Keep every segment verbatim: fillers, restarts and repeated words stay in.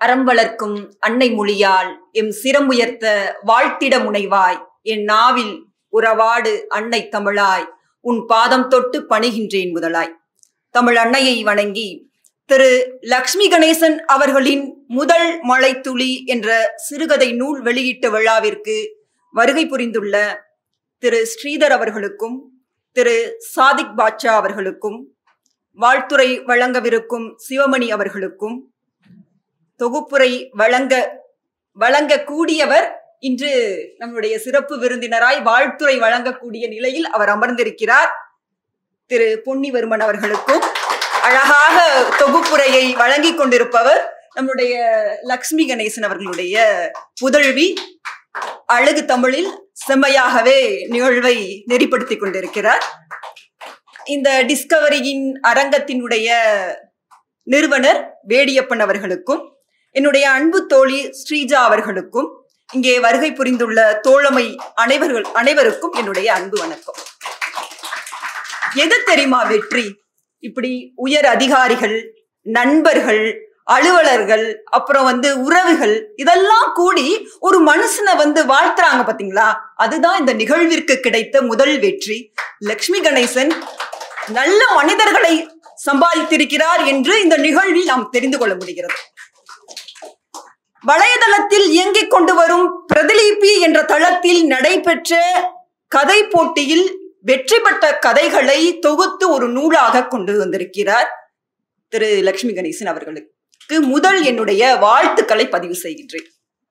அறம் வளர்க்கும் அன்னை மொழியால் எம் சிரமுயர்த்த வாழ்த்திட முனைவாய் என் நாவில் உறவாடு அன்னை தமிழாய் உன் பாதம் தொட்டு பணிகின்றேன் முதலாய். தமிழ் அன்னையை வணங்கி திரு லக்ஷ்மி கணேசன் அவர்களின் முதல் மழைத்துளி என்ற சிறுகதை நூல் வெளியீட்டு விழாவிற்கு வருகை புரிந்துள்ள திரு ஸ்ரீதர் அவர்களுக்கும் திரு சாதிக் பாட்சா அவர்களுக்கும் வாழ்த்துறை வழங்கவிருக்கும் சிவமணி அவர்களுக்கும் தொகுப்புரை வழங்க வழங்க கூடியவர் இன்று நம்முடைய சிறப்பு விருந்தினராய் வாழ்த்துறை வழங்கக்கூடிய நிலையில் அவர் அமர்ந்திருக்கிறார் திரு பொன்னிவர்மன் அவர்களுக்கும், அழகாக தொகுப்புரையை வழங்கி கொண்டிருப்பவர் நம்முடைய லக்ஷ்மி கணேசன் அவர்களுடைய புதல்வி அழகு தமிழில் செம்மையாகவே நிகழ்வை நெறிப்படுத்திக் கொண்டிருக்கிறார். இந்த டிஸ்கவரியின் அரங்கத்தினுடைய நிறுவனர் வேடியப்பன் அவர்களுக்கும் என்னுடைய அன்பு தோழி ஸ்ரீஜா அவர்களுக்கும் இங்கே வருகை புரிந்துள்ள தோழமை அனைவர்கள் அனைவருக்கும் என்னுடைய அன்பு வணக்கம். எது தெரியுமா வெற்றி? இப்படி உயர் அதிகாரிகள், நண்பர்கள், அலுவலர்கள், அப்புறம் வந்து உறவுகள் இதெல்லாம் கூடி ஒரு மனுஷனை வந்து வாழ்த்துறாங்க பாத்தீங்களா, அதுதான் இந்த நிகழ்விற்கு கிடைத்த முதல் வெற்றி. லக்ஷ்மி கணேசன் நல்ல மனிதர்களை சம்பாதித்திருக்கிறார் என்று இந்த நிகழ்வில் நாம் தெரிந்து கொள்ள முடிகிறது. வலைதளத்தில் இயங்கிக் கொண்டு வரும் பிரதிலிபி என்ற தளத்தில் நடைபெற்ற கதை போட்டியில் வெற்றி பெற்ற கதைகளை தொகுத்து ஒரு நூலாக கொண்டு வந்திருக்கிறார் திரு லக்ஷ்மி கணேசன் அவர்களுக்கு முதல் என்னுடைய வாழ்த்துக்களை பதிவு செய்கின்றேன்.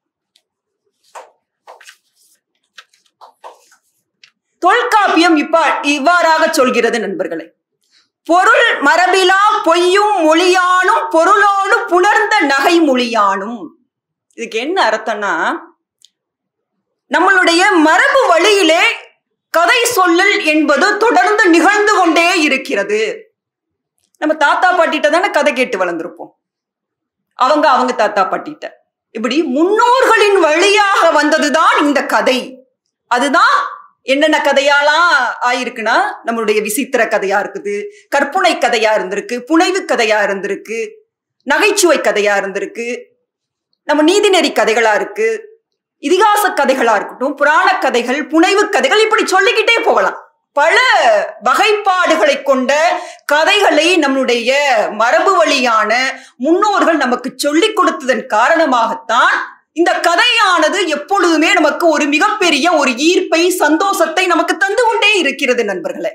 தொல்காப்பியம் இப்ப இவ்வாறாக சொல்கிறது நண்பர்களே: பொருள் மரபிலா பொய்யும் மொழியானும் பொருளோடு புணர்ந்த நகை மொழியானும். இதுக்கு என்ன அர்த்தம்னா, நம்மளுடைய மரபு வழியிலே கதை சொல்லல் என்பது தொடர்ந்து நிகழ்ந்து கொண்டே இருக்கிறது. நம்ம தாத்தா பாட்டிட்ட தானே கதை கேட்டு வளர்ந்துருப்போம், அவங்க அவங்க தாத்தா பாட்டிட்ட. இப்படி முன்னோர்களின் வழியாக வந்ததுதான் இந்த கதை. அதுதான் என்னென்ன கதையாலாம் ஆயிருக்குன்னா, நம்மளுடைய விசித்திர கதையா இருக்குது, கற்பனை கதையா இருந்திருக்கு, புனைவு கதையா இருந்திருக்கு, நகைச்சுவை கதையா இருந்திருக்கு, நம்ம நீதிநெறி கதைகளா இருக்கு, இதிகாச கதைகளா இருக்கட்டும், புராண கதைகள், புனைவு கதைகள், இப்படி சொல்லிக்கிட்டே போகலாம். பல வகைப்பாடுகளை கொண்ட கதைகளை நம்முடைய மரபு வழியான முன்னோர்கள் நமக்கு சொல்லிக் கொடுத்ததன் காரணமாகத்தான் இந்த கதையானது எப்பொழுதுமே நமக்கு ஒரு மிகப்பெரிய ஒரு ஈர்ப்பை, சந்தோஷத்தை நமக்கு தந்து கொண்டே இருக்கிறது நண்பர்களே.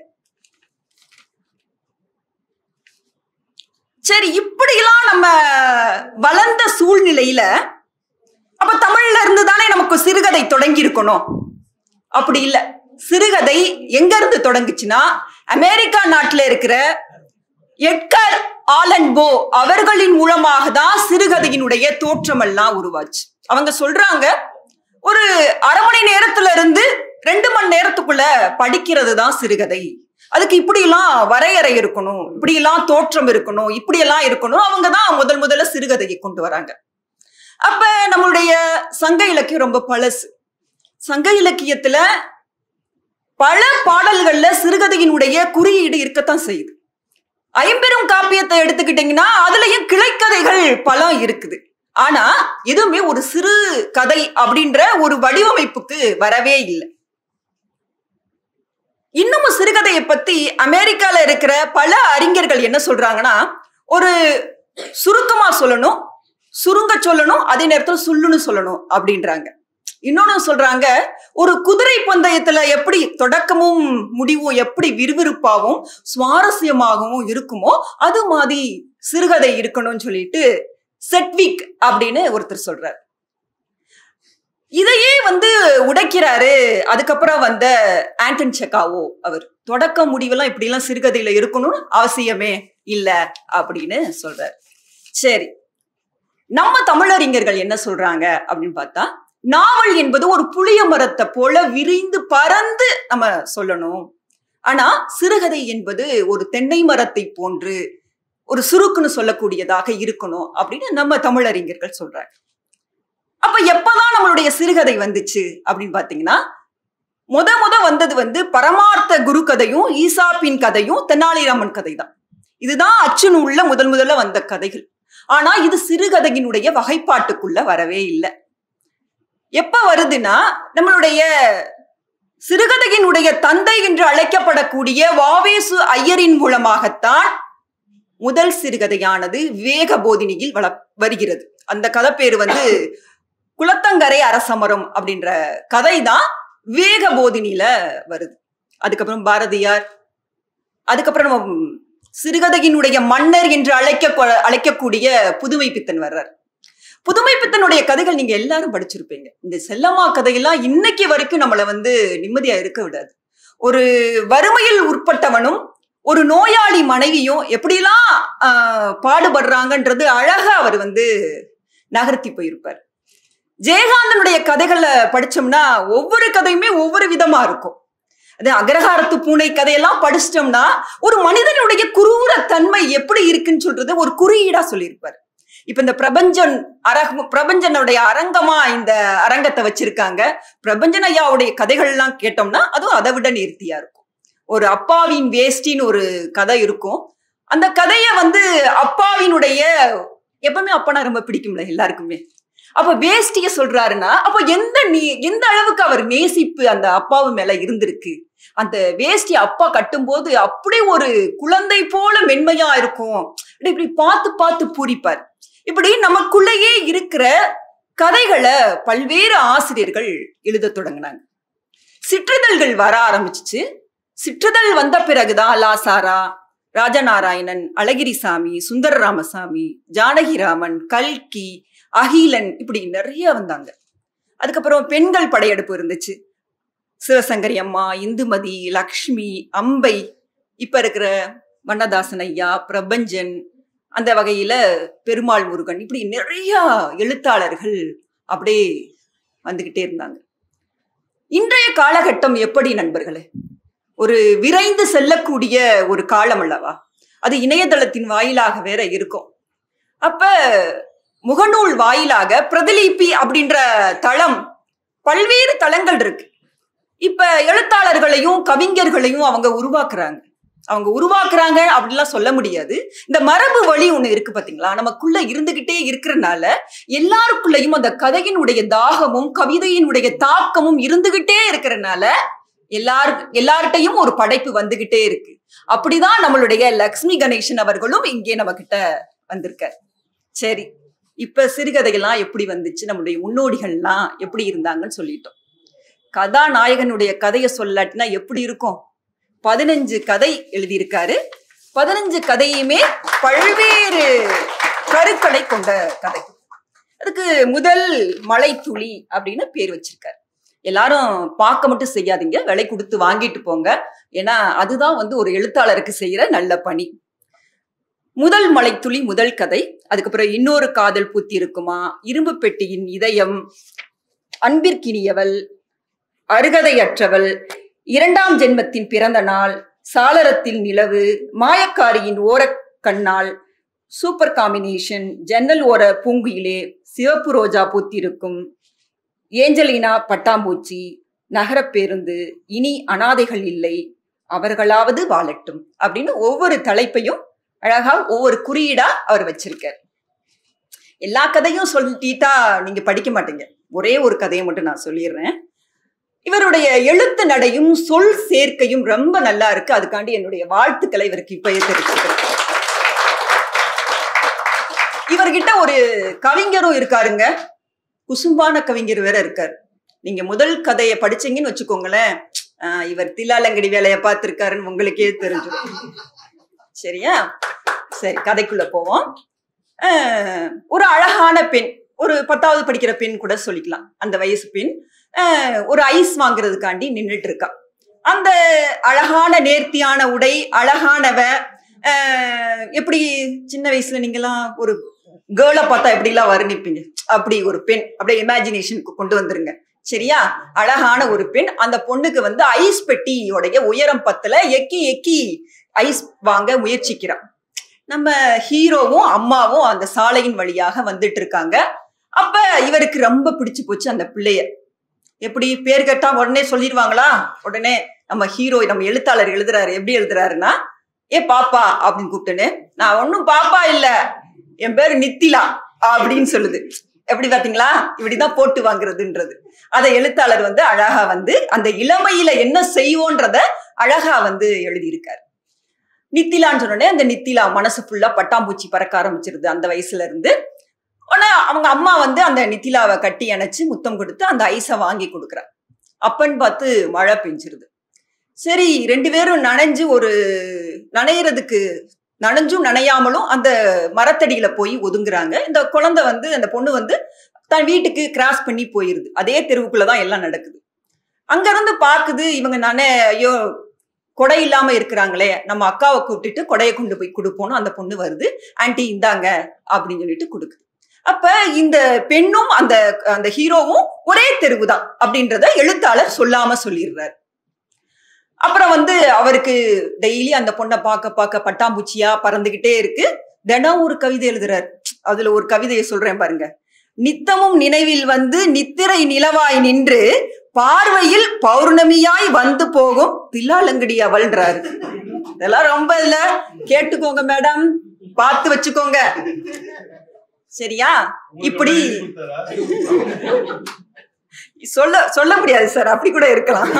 சரி, இப்படியெல்லாம் நம்ம வளர்ந்த சூழ்நிலையில அப்ப தமிழ்ல இருந்து தானே நமக்கு சிறுகதை தொடங்கி இருக்கணும். அப்படி இல்லை. சிறுகதை எங்க இருந்து தொடங்குச்சுன்னா, அமெரிக்கா நாட்டில இருக்கிற எட்கர் ஆலன் போ அவர்களின் மூலமாக தான் சிறுகதையினுடைய தோற்றம் எல்லாம் உருவாச்சு. அவங்க சொல்றாங்க, ஒரு அரை மணி நேரத்துல இருந்து ரெண்டு மணி நேரத்துக்குள்ள படிக்கிறது தான் சிறுகதை. அதுக்கு இப்படி எல்லாம் வரையறை இருக்கணும், இப்படி எல்லாம் தோற்றம் இருக்கணும், இப்படி எல்லாம் இருக்கணும். அவங்கதான் முதல் முதல்ல சிறுகதையை கொண்டு வராங்க. அப்ப நம்மளுடைய சங்க இலக்கியம் ரொம்ப பழசு. சங்க இலக்கியத்துல பல பாடல்கள்ல சிறுகதையினுடைய குறியீடு இருக்கத்தான் செய்யுது. ஐம்பெரும் காப்பியத்தை எடுத்துக்கிட்டீங்கன்னா அதுலயும் கிளைக்கதைகள் பல இருக்குது. ஆனா எதுவுமே ஒரு சிறு கதை அப்படின்ற ஒரு வடிவமைப்புக்கு வரவே இல்லை. இன்னமும் சிறுகதையை பத்தி அமெரிக்கால இருக்கிற பல அறிஞர்கள் என்ன சொல்றாங்கன்னா, ஒரு சுருக்கமா சொல்லணும், சுருங்க சொல்லணும், அதே நேரத்தில் சுள்ளுன்னு சொல்லணும் அப்படின்றாங்க. இன்னொன்னு சொல்றாங்க, ஒரு குதிரை பந்தயத்துல எப்படி தொடக்கமும் முடிவும் எப்படி விறுவிறுப்பாகவும் சுவாரஸ்யமாகவும் இருக்குமோ அது மாதிரி சிறுகதை இருக்கணும்னு சொல்லிட்டு செட்விக் அப்படின்னு ஒருத்தர் சொல்றாரு. இதையே வந்து உடைக்கிறாரு அதுக்கப்புறம் வந்த ஆண்டன் செக்காவோ. அவர் தொடக்க முடிவெல்லாம் இப்படி எல்லாம் சிறுகதையில இருக்கணும்னு அவசியமே இல்லை அப்படின்னு சொல்றாரு. சரி, நம்ம தமிழறிஞர்கள் என்ன சொல்றாங்க அப்படின்னு பார்த்தா, நாவல் என்பது ஒரு புளிய மரத்தை போல விரிந்து பறந்து நம்ம சொல்லணும். ஆனா சிறுகதை என்பது ஒரு தென்னை மரத்தை போன்று ஒரு சுருக்குன்னு சொல்லக்கூடியதாக இருக்கணும் அப்படின்னு நம்ம தமிழறிஞர்கள் சொல்றாங்க. அப்ப எப்பதான் நம்மளுடைய சிறுகதை வந்துச்சு அப்படின்னு பாத்தீங்கன்னா, முத முத வந்தது வந்து பரமார்த்த குரு கதையும் ஈசாப்பின் கதையும் தென்னாலிராமன் கதை தான். இதுதான் அச்சு நூல்ல முதல் முதல்ல வந்த கதைகள். ஆனா இது சிறுகதையினுடைய வகைப்பாட்டுக்குள்ள வரவே இல்லை. எப்ப வருதுன்னா நம்மளுடைய சிறுகதையினுடைய தந்தை என்று அழைக்கப்படக்கூடிய வாவேசு ஐயரின் மூலமாகத்தான் முதல் சிறுகதையானது விவேக போதினியில் வள வருகிறது. அந்த கதை பேரு வந்து குளத்தங்கரை அரசமரம் அப்படின்ற கதை தான் விவேக போதினியில வருது. அதுக்கப்புறம் பாரதியார், அதுக்கப்புறம் நம்ம சிறுகதையினுடைய மன்னர் என்று அழைக்க அழைக்கக்கூடிய புதுமை பித்தன் வர்றார். புதுமை பித்தனுடைய கதைகள் நீங்க எல்லாரும் படிச்சிருப்பீங்க. இந்த செல்லம்மா கதையெல்லாம் இன்னைக்கு வரைக்கும் நம்மளை வந்து நிம்மதியா இருக்க விடாது. ஒரு வறுமையில் உட்பட்டவனும் ஒரு நோயாளி மனைவியும் எப்படிலாம் ஆஹ் பாடுபடுறாங்கன்றது அழகா அவர் வந்து நகர்த்தி போயிருப்பார். ஜெயகாந்தனுடைய கதைகளை படிச்சோம்னா ஒவ்வொரு கதையுமே ஒவ்வொரு விதமா இருக்கும். அது அக்ரஹாரத்து பூனை கதையெல்லாம் படிச்சிட்டோம்னா ஒரு மனிதனுடைய குரூர தன்மை எப்படி இருக்குன்னு சொல்றது ஒரு குறியீடா சொல்லியிருப்பார். இப்ப இந்த பிரபஞ்சன் அரங்க பிரபஞ்சனுடைய அரங்கமா இந்த அரங்கத்தை வச்சிருக்காங்க. பிரபஞ்சன் ஐயாவுடைய கதைகள் எல்லாம் கேட்டோம்னா அதுவும் அதை விட நேர்த்தியா இருக்கும். ஒரு அப்பாவின் வேஷ்டின்னு ஒரு கதை இருக்கும். அந்த கதைய வந்து அப்பாவினுடைய எப்பவுமே அப்பனா ரொம்ப பிடிக்கும்ல எல்லாருக்குமே. அப்ப வேஷ்டிய சொல்றாருன்னா அப்ப எந்த நீ எந்த அளவுக்கு அவர் நேசிப்பு அந்த அப்பாவு மேல இருந்திருக்கு. அந்த வேஷ்டி அப்பா கட்டும்போது அப்படி ஒரு குழந்தை போல மென்மையா இருக்கும். இப்படி பார்த்து பார்த்து பூரிப்பார். இப்படி நமக்குள்ளேயே இருக்கிற கதைகளை பல்வேறு ஆசிரியர்கள் எழுத தொடங்கினாங்க. சிற்றிதழ்கள் வர ஆரம்பிச்சிச்சு. சிற்றிதழ் வந்த பிறகுதான் லாசாரா, ராஜநாராயணன், அழகிரிசாமி, சுந்தர ராமசாமி, ஜானகிராமன், கல்கி, அகிலன் இப்படி நிறைய வந்தாங்க. அதுக்கப்புறம் பெண்கள் படையெடுப்பு இருந்துச்சு. சிவசங்கரி அம்மா, இந்துமதி, லக்ஷ்மி, அம்பை, இப்ப இருக்கிற வண்ணதாசன் ஐயா, பிரபஞ்சன், அந்த வகையில பெருமாள் முருகன், இப்படி நிறைய எழுத்தாளர்கள் அப்படியே வந்துகிட்டே இருந்தாங்க. இன்றைய காலகட்டம் எப்படி நண்பர்களே? ஒரு விரைந்து செல்லக்கூடிய ஒரு காலம் அல்லவா? அது இணையதளத்தின் வாயிலாக வேற இருக்கும். அப்ப முகநூல் வாயிலாக பிரதிலிபி அப்படின்ற தளம், பல்வேறு தளங்கள் இருக்கு. இப்ப எழுத்தாளர்களையும் கவிஞர்களையும் அவங்க உருவாக்குறாங்க. அவங்க உருவாக்குறாங்க அப்படின்லாம் சொல்ல முடியாது. இந்த மரபு வழி ஒண்ணு இருக்கு பாத்தீங்களா, நமக்குள்ள இருந்துகிட்டே இருக்கிறனால எல்லாருக்குள்ளயும் அந்த கதையினுடைய தாகமும் கவிதையினுடைய தாக்கமும் இருந்துகிட்டே இருக்கிறனால எல்லாரு எல்லார்கிட்டையும் ஒரு படைப்பு வந்துகிட்டே இருக்கு. அப்படிதான் நம்மளுடைய லக்ஷ்மி கணேசன் அவர்களும் இங்கே நம்ம கிட்ட வந்திருக்காரு. சரி, இப்ப சிறுகதைகள்லாம் எப்படி வந்துச்சு, நம்மளுடைய முன்னோடிகள்லாம் எப்படி இருந்தாங்கன்னு சொல்லிட்டோம். கதாநாயகனுடைய கதையை சொல்லாட்டினா எப்படி இருக்கும்? பதினஞ்சு கதை எழுதியிருக்காரு. பதினஞ்சு கதையுமே பல்வேறு கருக்களை கொண்ட கதை. அதுக்கு முதல் மலை துளி அப்படின்னு பேர் வச்சிருக்காரு. எல்லாரும் பார்க்க மட்டும் செய்யாதீங்க, விலை கொடுத்து வாங்கிட்டு போங்க. ஏன்னா அதுதான் வந்து ஒரு எழுத்தாளருக்கு செய்யற நல்ல பணி. முதல் மலைத்துளி முதல் கதை. அதுக்கப்புறம் இன்னொரு காதல் பூத்தி இருக்குமா, இரும்பு பெட்டியின் இதயம், அன்பிற்கினியவள், அருகதையற்றவள், இரண்டாம் ஜென்மத்தின் பிறந்த நாள், சாளரத்தில் நிலவு, மாயக்காரியின் ஓரக்கண்ணால், சூப்பர் காம்பினேஷன், ஜன்னல் ஓர பூங்குயிலே, சிவப்பு ரோஜா பூத்திருக்கும், ஏஞ்சலினா பட்டாம்பூச்சி, நகர பேருந்து, இனி அனாதைகள் இல்லை, அவர்களாவது வாழட்டும் அப்படின்னு ஒவ்வொரு தலைப்பையும் அழகா ஒவ்வொரு குறியீடா அவர் வச்சிருக்கார். எல்லா கதையும் சொல்லிட்டா நீங்க படிக்க மாட்டீங்க. ஒரே ஒரு கதையை மட்டும் நான் சொல்லிடுறேன். இவருடைய எழுத்து நடையும் சொல் சேர்க்கையும் ரொம்ப நல்லா இருக்கு. அதுக்காண்டி என்னுடைய வாழ்த்துக்களை இவருக்கு இப்பயே தெரிவிச்சுக்கிறேன். இவர்கிட்ட ஒரு கவிஞரும் இருக்காருங்க, குசும்பான கவிஞர் வேற இருக்காரு. நீங்க முதல் கதையை படிச்சீங்கன்னு வச்சுக்கோங்களேன், ஆஹ் இவர் தில்லாலங்கடி வேலையை பார்த்திருக்காருன்னு உங்களுக்கே தெரிஞ்சிடும். சரியா? சரி, கதைக்குள்ள போவோம். ஆஹ் ஒரு அழகான பெண், ஒரு பத்தாவது படிக்கிற பெண் கூட சொல்லிக்கலாம், அந்த வயசு பெண் ஒரு ஐஸ் வாங்குறதுக்காண்டி நின்றுட்டு இருக்கா. அந்த அழகான நேர்த்தியான உடை, அழகானவ, ஆஹ் எப்படி சின்ன வயசுல நீங்கெல்லாம் ஒரு கேர்ளை பார்த்தா எப்படிலாம் வர்ணிப்பீங்க, அப்படி ஒரு பெண் அப்படியே இமேஜினேஷனுக்கு கொண்டு வந்துருங்க. சரியா? அழகான ஒரு பெண். அந்த பொண்ணுக்கு வந்து ஐஸ் பெட்டியோடைய உயரம் பத்துல எக்கி எக்கி ஐஸ் வாங்க முயற்சிக்கிறான். நம்ம ஹீரோவும் அம்மாவும் அந்த சாலையின் வழியாக வந்துட்டு இருக்காங்க. அப்ப இவருக்கு ரொம்ப பிடிச்சு போச்சு அந்த பிள்ளைய. எப்படி பேர் கேட்டா உடனே சொல்லிடுவாங்களா? உடனே நம்ம ஹீரோ, நம்ம எழுத்தாளர் எழுதுறாரு. எப்படி எழுதுறாருன்னா, ஏ பாப்பா அப்படின்னு கூப்பிட்டுன்னு, நான் ஒன்னும் பாப்பா இல்ல, என் பேரு நித்திலா அப்படின்னு சொல்லுது. எப்படி பாத்தீங்களா, இப்படிதான் போட்டு வாங்குறதுன்றது. அதை எழுத்தாளர் வந்து அழகா வந்து அந்த இளமையில என்ன செய்வோன்றத அழகா வந்து எழுதியிருக்காரு. நித்திலான்னு சொன்னோடனே அந்த நித்திலா மனசு ஃபுல்லா பட்டாம்பூச்சி பறக்க ஆரம்பிச்சிருது அந்த வயசுல இருந்து. ஆனா அவங்க அம்மா வந்து அந்த நித்திலாவை கட்டி அணைச்சு முத்தம் கொடுத்து அந்த ஐஸை வாங்கி கொடுக்குறாங்க. அப்பன்னு பார்த்து மழை பெஞ்சிருது. சரி, ரெண்டு பேரும் நனைஞ்சு ஒரு நனையறதுக்கு நனைஞ்சும் நனையாமலும் அந்த மரத்தடியில போய் ஒதுங்குறாங்க. இந்த குழந்தை வந்து அந்த பொண்ணு வந்து தன் வீட்டுக்கு கிராஸ் பண்ணி போயிருது. அதே தெருவுக்குள்ளதான் எல்லாம் நடக்குது. அங்க இருந்து பாக்குது, இவங்க நானே ஐயோ கொடை இல்லாம இருக்கிறாங்களே, நம்ம அக்காவை கூப்பிட்டுட்டு கொடையை கொண்டு போய் கொடுப்போம்னு அந்த பொண்ணு வருது. ஆன்டி இந்தாங்க அப்படின்னு சொல்லிட்டு கொடுக்குது. அப்ப இந்த பெண்ணும் அந்த அந்த ஹீரோவும் ஒரே தெருவுதான் அப்படின்றத எழுத்தாளர் சொல்லாம சொல்லிடுறாரு. அப்புறம் வந்து அவருக்கு டெய்லி அந்த பொண்ணை பார்க்க பார்க்க பட்டாம்பூச்சியா பறந்துகிட்டே இருக்கு. தினம் ஒரு கவிதை எழுதுறாரு. அதுல ஒரு கவிதையை சொல்றேன் பாருங்க. நித்தமும் நினைவில் வந்து நித்திரை நிலவாய் நின்று பார்வையில் பௌர்ணமியாய் வந்து போகும் தில்லாலங்கடி அவள்ன்றாரு. இதெல்லாம் ரொம்ப இல்ல, கேட்டுக்கோங்க மேடம், பார்த்து வச்சுக்கோங்க சரியா. இப்படி சொல்ல சொல்ல முடியாது சார், அப்படி கூட இருக்கலாம்.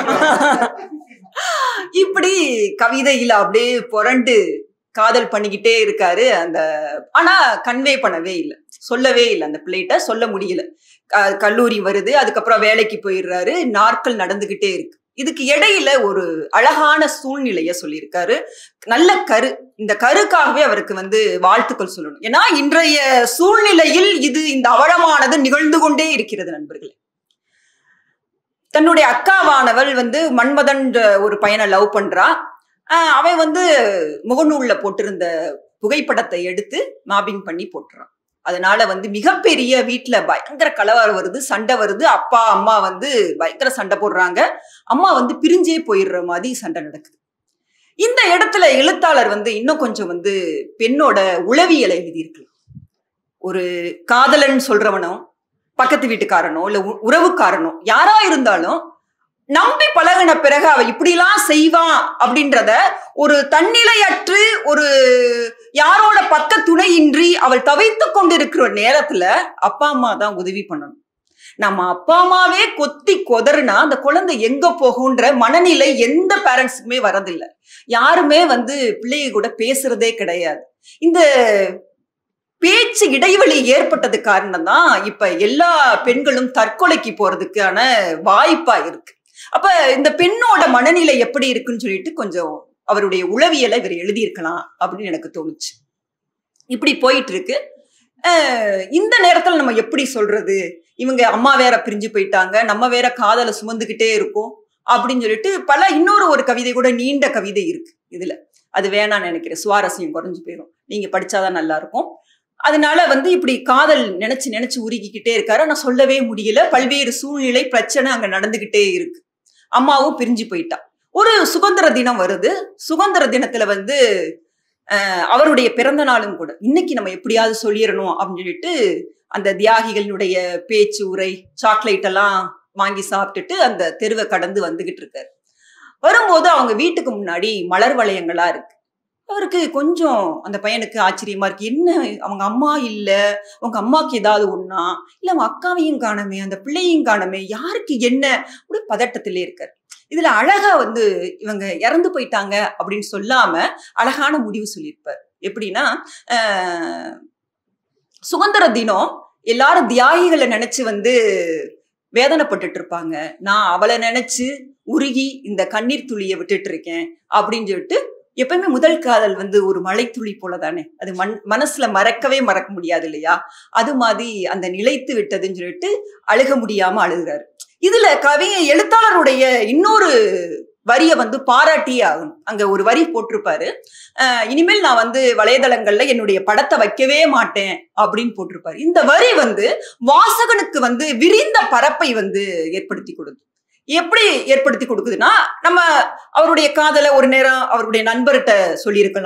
இப்படி கவிதையில அப்படியே புரண்டு காதல் பண்ணிக்கிட்டே இருக்காரு அந்த. ஆனா கன்வே பண்ணவே இல்லை, சொல்லவே இல்லை, அந்த பிள்ளைகிட்ட சொல்ல முடியல. கல்லூரி வருது, அதுக்கப்புறம் வேலைக்கு போயிடுறாரு, நாட்கள் நடந்துகிட்டே இருக்கு. இதுக்கு இடையில ஒரு அழகான சூழ்நிலைய சொல்லியிருக்காரு. நல்ல கரு, இந்த கருக்காகவே அவருக்கு வந்து வாழ்த்துக்கள் சொல்லணும். ஏன்னா இன்றைய சூழ்நிலையில் இது இந்த அவலமானது நிகழ்ந்து கொண்டே இருக்கிறது நண்பர்களே. தன்னுடைய அக்காவானவள் வந்து மன்மதன் ஒரு பையனை லவ் பண்றா. ஆஹ் அவன் வந்து முகநூல்ல போட்டிருந்த புகைப்படத்தை எடுத்து மாபிங் பண்ணி போட்டுறான். அதனால வந்து மிகப்பெரிய வீட்டுல பயங்கர கலவரம் வருது, சண்டை வருது. அப்பா அம்மா வந்து பயங்கர சண்டை போடுறாங்க. அம்மா வந்து பிரிஞ்சே போயிடுற மாதிரி சண்டை நடக்குது. இந்த இடத்துல எழுத்தாளர் வந்து இன்னும் கொஞ்சம் வந்து பெண்ணோட உளவியலை எழுதியிருக்கலாம். ஒரு காதலன் சொல்றவனும் பக்கத்து வீட்டுக்காரனோ இல்ல உறவுக்காரனோ யாரா இருந்தாலும் நம்பி பழகின பிறகு அவ இப்படிலாம் செய்வான் அப்படின்றத ஒரு தன்னிலையற்று ஒரு யாரோட பக்க துணையின்றி அவள் தவித்து கொண்டிருக்கிற நேரத்துல அப்பா அம்மா தான் உதவி பண்ணணும். நம்ம அப்பா அம்மாவே கொத்தி கொதறுனா அந்த குழந்தை எங்க போகுன்ற மனநிலை எந்த பேரண்ட்ஸுக்குமே வரதில்லை. யாருமே வந்து பிள்ளைய கூட பேசுறதே கிடையாது. இந்த பேச்சு இடைவெளி ஏற்பட்டது காரணம் தான் இப்ப எல்லா பெண்களும் தற்கொலைக்கு போறதுக்கான வாய்ப்பா இருக்கு. அப்ப இந்த பெண்ணோட மனநிலை எப்படி இருக்குன்னு சொல்லிட்டு கொஞ்சம் அவருடைய உளவியலை இவர் எழுதியிருக்கலாம் அப்படின்னு எனக்கு தோணுச்சு. இப்படி போயிட்டு இருக்கு. அஹ் இந்த நேரத்துல நம்ம எப்படி சொல்றது, இவங்க அம்மா வேற பிரிஞ்சு போயிட்டாங்க, நம்ம வேற காதலை சுமந்துகிட்டே இருக்கோம் அப்படின்னு சொல்லிட்டு பல இன்னொரு ஒரு கவிதை கூட நீண்ட கவிதை இருக்கு இதுல. அது வேணான்னு நினைக்கிறேன், சுவாரஸ்யம் குறைஞ்சு போயிடும், நீங்க படிச்சாதான் நல்லா இருக்கும். அதனால வந்து இப்படி காதல் நினைச்சு நினைச்சு உருகிக்கிட்டே இருக்காரு. ஆனா சொல்லவே முடியல, பல்வேறு சூழ்நிலை பிரச்சனை அங்க நடந்துகிட்டே இருக்கு. அம்மாவும் பிரிஞ்சு போயிட்டா. ஒரு சுதந்திர தினம் வருது. சுதந்திர தினத்துல வந்து அஹ் அவருடைய பிறந்த நாளும் கூட. இன்னைக்கு நம்ம எப்படியாவது சொல்லிடணும் அப்படின்னு சொல்லிட்டு அந்த தியாகிகளுடைய பேச்சு உரை சாக்லேட் எல்லாம் வாங்கி சாப்பிட்டுட்டு அந்த தெருவை கடந்து வந்துகிட்டு இருக்காரு. வரும்போது அவங்க வீட்டுக்கு முன்னாடி மலர் வளையங்களா இருக்கு. அவருக்கு கொஞ்சம் அந்த பையனுக்கு ஆச்சரியமா இருக்கு. என்ன அவங்க அம்மா இல்ல, அவங்க அம்மாவுக்கு ஏதாவது ஒண்ணா, இல்ல அவங்க அக்காவையும் காணமே, அந்த பிள்ளையும் காணமே, யாருக்கு என்ன அப்படி பதட்டத்திலே இருக்காரு. இதுல அழகா வந்து இவங்க இறந்து போயிட்டாங்க அப்படின்னு சொல்லாம அழகான முடிவு சொல்லியிருப்பார். எப்படின்னா அஹ் சுதந்திர தினம் எல்லாரும் தியாகிகளை நினைச்சு வந்து வேதனைப்பட்டுட்டு இருப்பாங்க. நான் அவளை நினைச்சு உருகி இந்த கண்ணீர் துளியை விட்டுட்டு இருக்கேன் அப்படின்னு சொல்லிட்டு. எப்பவுமே முதல் காதல் வந்து ஒரு மழை துளி போலதானே, அது மண் மனசுல மறக்கவே மறக்க முடியாது இல்லையா. அது மாதிரி அந்த நிலைத்து விட்டதுன்னு சொல்லிட்டு அழுக முடியாம அழுகிறாரு. இதுல கவி எழுத்தாளருடைய இன்னொரு வரிய வந்து பாராட்டியே ஆகணும். அங்க ஒரு வரி போட்டிருப்பாரு, அஹ் இனிமேல் நான் வந்து வலைதளங்கள்ல என்னுடைய படத்தை வைக்கவே மாட்டேன் அப்படின்னு போட்டிருப்பாரு. இந்த வரி வந்து வாசகனுக்கு வந்து விரிந்த பரப்பை வந்து ஏற்படுத்தி கொடுக்கும். எப்படி ஏற்படுத்தி கொடுக்குதுன்னா, நம்ம அவருடைய காதலை ஒரு நேரம் அவருடைய நண்பர்கிட்ட சொல்லியிருக்கலாம்,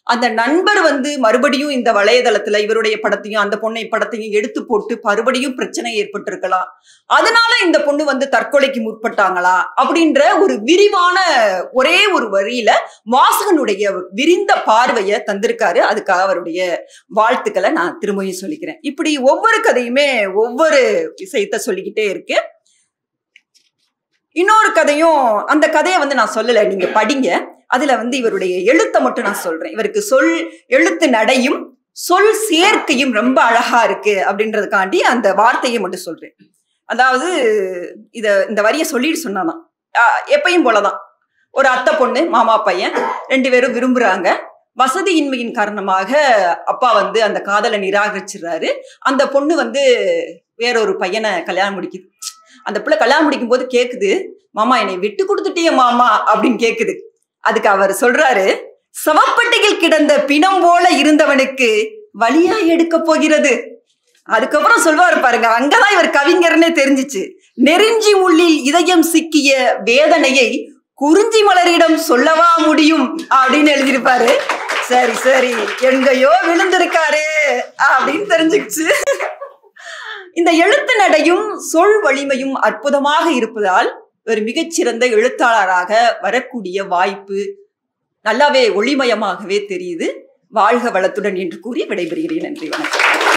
அந்த நண்பர் வந்து மறுபடியும் இந்த வலைதளத்துல இவருடைய படத்தையும் அந்த பொண்ணை படத்தையும் எடுத்து போட்டு மறுபடியும் பிரச்சனை ஏற்பட்டிருக்கலாம், அதனால இந்த பொண்ணு வந்து தற்கொலைக்கு முற்பட்டாங்களா அப்படின்ற ஒரு விரிவான ஒரே ஒரு வரியில வாசகனுடைய விரிந்த பார்வையை தந்திருக்காரு. அதுக்காக அவருடைய வாழ்த்துக்களை நான் திரும்பியும் சொல்லிக்கிறேன். இப்படி ஒவ்வொரு கதையுமே ஒவ்வொரு விஷயத்த சொல்லிக்கிட்டே இருக்கு. இன்னொரு கதையும், அந்த கதையை வந்து நான் சொல்லல, நீங்க படிங்க. அதுல வந்து இவருடைய எழுத்தை மட்டும் நான் சொல்றேன். இவருக்கு சொல் எழுத்து நடையும் சொல் சேர்க்கையும் ரொம்ப அழகா இருக்கு அப்படின்றதுக்காண்டி அந்த வார்த்தையை மட்டும் சொல்றேன். அதாவது இத இந்த வரியை சொல்லிட்டு சொன்னாதான், எப்பயும் போலதான் ஒரு அத்தை பொண்ணு மாமா பையன் ரெண்டு பேரும் விரும்புறாங்க. வசதியின்மையின் காரணமாக அப்பா வந்து அந்த காதலை நிராகரிச்சிடுறாரு. அந்த பொண்ணு வந்து வேறொரு பையனை கல்யாணம் முடிக்குது. அந்த பிள்ளை கல்யாணம் முடிக்கும் போது கேக்குது, மாமா என்னை விட்டு கொடுத்துட்டிய மாமா அப்படின்னு கேக்குது. அதுக்கு அவர் சொல்றாரு, சவப்பட்டியில் கிடந்த பிணம் போல இருந்தவனுக்கு வலியா எடுக்க போகிறது. அதுக்கப்புறம் சொல்வாரு பாருங்க, அங்கதான் இவர் கவிஞர்னே தெரிஞ்சிச்சு. நெருஞ்சி உள்ளில் இதயம் சிக்கிய வேதனையை குறிஞ்சி மலரிடம் சொல்லவா முடியும் அப்படின்னு எழுதியிருப்பாரு. சரி சரி எங்கயோ விழுந்திருக்காரு அப்படின்னு தெரிஞ்சுக்கிச்சு. இந்த எழுத்து நடையும் சொல் வலிமையும் அற்புதமாக இருப்பதால் ஒரு மிகச்சிறந்த எழுத்தாளராக வரக்கூடிய வாய்ப்பு நல்லாவே ஒளிமயமாகவே தெரியுது. வாழ்க வளத்துடன் என்று கூறி விடைபெறுகிறேன். நன்றி, வணக்கம்.